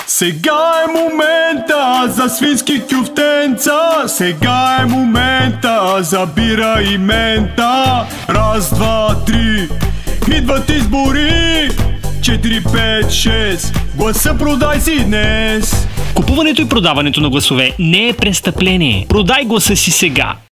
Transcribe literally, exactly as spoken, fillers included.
Сега е момента за свински кюфтенца, сега е момента за бира и мента. Раз, два, три, идват избори. Четири, пет, шест, гласа продай си днес. Купуването и продаването на гласове не е престъпление. Продай гласа си сега.